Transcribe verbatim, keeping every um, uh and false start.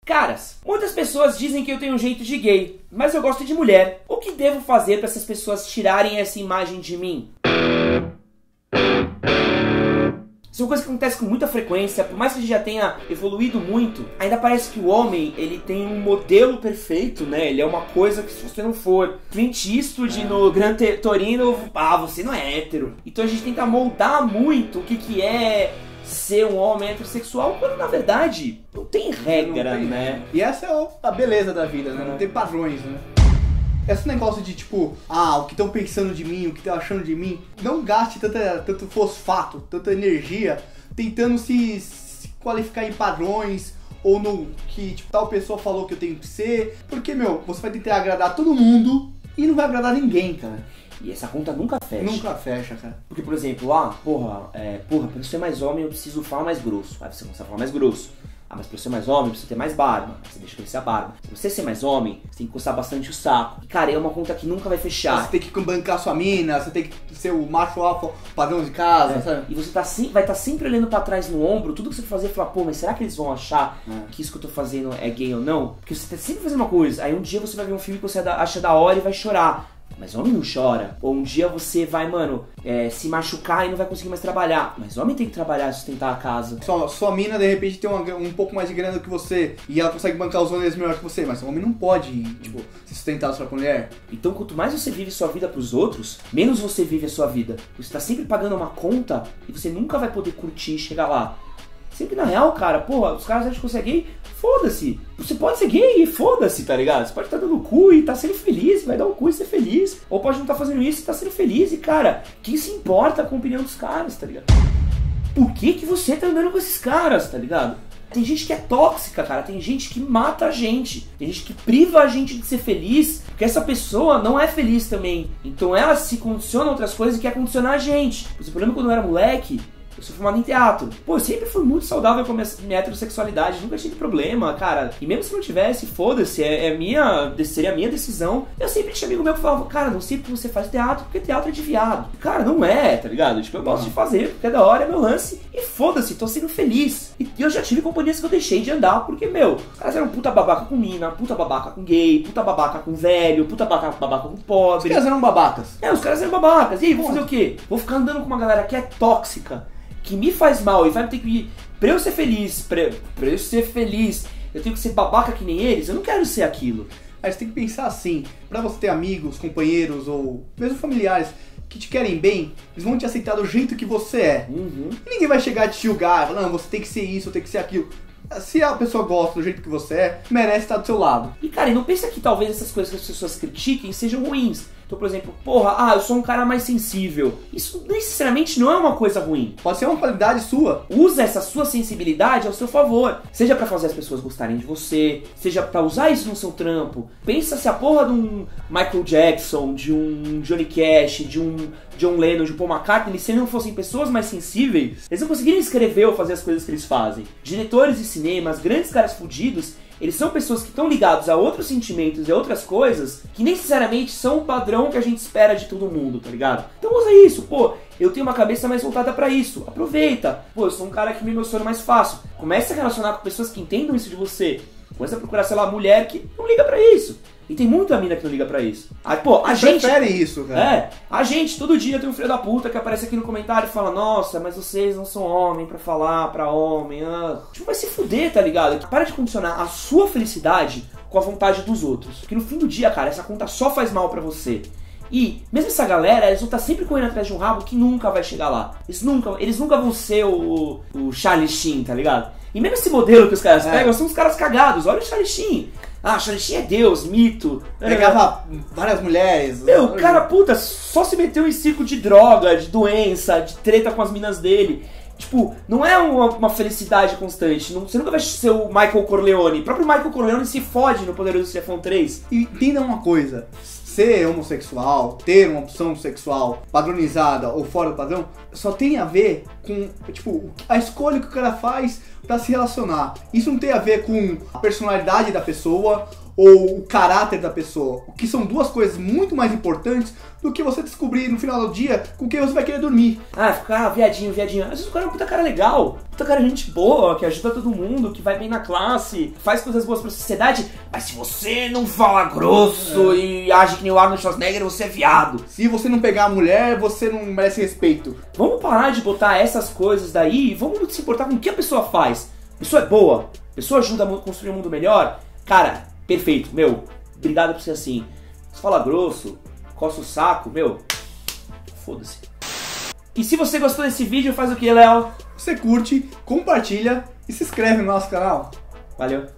Caras, muitas pessoas dizem que eu tenho um jeito de gay, mas eu gosto de mulher. O que devo fazer para essas pessoas tirarem essa imagem de mim? Isso é uma coisa que acontece com muita frequência. Por mais que a gente já tenha evoluído muito, ainda parece que o homem, ele tem um modelo perfeito, né? Ele é uma coisa que, se você não for Clint Eastwood no Gran Torino, ah, você não é hétero. Então a gente tenta moldar muito o que, que é ser um homem heterossexual, quando na verdade não tem regra, não tem, né? E essa é a beleza da vida, né? Não tem padrões, né? Esse negócio de tipo, ah, o que estão pensando de mim, o que estão achando de mim, não gaste tanta, tanto fosfato, tanta energia tentando se, se qualificar em padrões ou no que tipo, tal pessoa falou que eu tenho que ser, porque, meu, você vai tentar agradar todo mundo e não vai agradar ninguém, cara. E essa conta nunca fecha. Nunca fecha, cara. Porque, por exemplo, ah, porra, é, porra, pra eu ser mais homem eu preciso falar mais grosso. Aí você começa a falar mais grosso. Ah, mas pra eu ser mais homem eu preciso ter mais barba. Aí você deixa crescer a barba. Se você ser mais homem, você tem que coçar bastante o saco. E, cara, é uma conta que nunca vai fechar. Você tem que bancar sua mina, você tem que ser o macho alfa padrão de casa, é. sabe? E você tá, vai estar tá sempre olhando pra trás no ombro, tudo que você fazer e falar, pô, mas será que eles vão achar é. que isso que eu tô fazendo é gay ou não? Porque você tá sempre fazendo uma coisa. Aí um dia você vai ver um filme que você acha da hora e vai chorar. Mas homem não chora. Ou um dia você vai, mano, é, se machucar e não vai conseguir mais trabalhar. Mas homem tem que trabalhar e sustentar a casa. Sua, sua mina, de repente, tem uma, um pouco mais de grana do que você e ela consegue bancar os rolês melhor que você. Mas o homem não pode, tipo, se sustentar a sua mulher. Então, quanto mais você vive sua vida pros outros, menos você vive a sua vida. Você tá sempre pagando uma conta e você nunca vai poder curtir e chegar lá. Sempre na real, cara, porra, os caras acham que você é gay, foda-se. Você pode ser gay e foda-se, tá ligado? Você pode estar dando o cu e tá sendo feliz, vai dar o cu e ser feliz. Ou pode não estar fazendo isso e tá sendo feliz. E, cara, quem se importa com a opinião dos caras, tá ligado? Por que que você tá andando com esses caras, tá ligado? Tem gente que é tóxica, cara. Tem gente que mata a gente. Tem gente que priva a gente de ser feliz, porque essa pessoa não é feliz também. Então ela se condiciona a outras coisas e quer condicionar a gente. O problema é quando eu era moleque, eu sou formado em teatro. Pô, eu sempre fui muito saudável com a minha, minha heterossexualidade, nunca tive problema, cara. E mesmo se não tivesse, foda-se, é, é minha, seria a minha decisão. Eu sempre tinha amigo meu que falava, cara, não sei porque você faz teatro, porque teatro é de viado. Cara, não é, tá ligado? Tipo, eu gosto de fazer, porque é da hora, é meu lance. E foda-se, tô sendo feliz. E eu já tive companhias que eu deixei de andar, porque, meu, os caras eram puta babaca com mina, puta babaca com gay, puta babaca com velho, puta babaca, babaca com pobre. Os caras eram babacas. É, os caras eram babacas. E aí, vou fazer o quê? Vou ficar andando com uma galera que é tóxica, que me faz mal e vai ter que... Pra eu ser feliz, pra, pra eu ser feliz, eu tenho que ser babaca que nem eles? Eu não quero ser aquilo. Aí você tem que pensar assim, pra você ter amigos, companheiros ou mesmo familiares que te querem bem, eles vão te aceitar do jeito que você é. Uhum. E ninguém vai chegar a te julgar, não, você tem que ser isso, tem que ser aquilo. Se a pessoa gosta do jeito que você é, merece estar do seu lado. E cara, e não pensa que talvez essas coisas que as pessoas critiquem sejam ruins. Então, por exemplo, porra, ah, eu sou um cara mais sensível. Isso necessariamente não é uma coisa ruim. Pode ser uma qualidade sua. Usa essa sua sensibilidade ao seu favor. Seja pra fazer as pessoas gostarem de você, seja pra usar isso no seu trampo. Pensa se a porra de um Michael Jackson, de um Johnny Cash, de um John Lennon, de um Paul McCartney, se eles não fossem pessoas mais sensíveis, eles não conseguiriam escrever ou fazer as coisas que eles fazem. Diretores de cinemas, grandes caras fudidos, eles são pessoas que estão ligados a outros sentimentos e a outras coisas que necessariamente são o padrão que a gente espera de todo mundo, tá ligado? Então usa isso, pô, eu tenho uma cabeça mais voltada pra isso, aproveita. Pô, eu sou um cara que me emociona mais fácil. Comece a relacionar com pessoas que entendam isso de você. Comece a procurar, sei lá, mulher que não liga pra isso. E tem muita mina que não liga pra isso. Aí, pô, a gente... prefere isso, cara. É, a gente, todo dia tem um filho da puta que aparece aqui no comentário e fala, nossa, mas vocês não são homem pra falar pra homem. Ah. Tipo, vai se fuder, tá ligado? Para de condicionar a sua felicidade com a vontade dos outros. Porque no fim do dia, cara, essa conta só faz mal pra você. E, mesmo essa galera, eles vão estar sempre correndo atrás de um rabo que nunca vai chegar lá. Eles nunca, eles nunca vão ser o, o Charlie Sheen, tá ligado? E mesmo esse modelo que os caras é. pegam, são os caras cagados. Olha o Charlie Sheen. Ah, Charlie Sheen é Deus, mito. Pegava várias mulheres. Meu, cara, puta, só se meteu em circo de droga, de doença, de treta com as minas dele. Tipo, não é uma, uma felicidade constante. Não, você nunca vai ser o Michael Corleone. O próprio Michael Corleone se fode no Poderoso Chefão três. E entenda uma coisa. Ser homossexual, ter uma opção sexual padronizada ou fora do padrão, só tem a ver com, tipo, a escolha que o cara faz pra se relacionar. Isso não tem a ver com a personalidade da pessoa ou o caráter da pessoa, o que são duas coisas muito mais importantes do que você descobrir no final do dia com quem você vai querer dormir. Ah, ficar ah, viadinho, viadinho. Às vezes o cara é um puta cara legal, puta cara gente boa, que ajuda todo mundo, que vai bem na classe, faz coisas boas pra sociedade, mas se você não fala grosso é. e age que nem o Arnold Schwarzenegger, você é viado. Se você não pegar a mulher, você não merece respeito. Vamos parar de botar essas coisas daí e vamos se importar com o que a pessoa faz. A pessoa é boa, a pessoa ajuda a construir um mundo melhor. Cara, perfeito, meu, obrigado por ser assim. Você fala grosso, coça o saco, meu, foda-se. E se você gostou desse vídeo, faz o que, Léo? Você curte, compartilha e se inscreve no nosso canal. Valeu.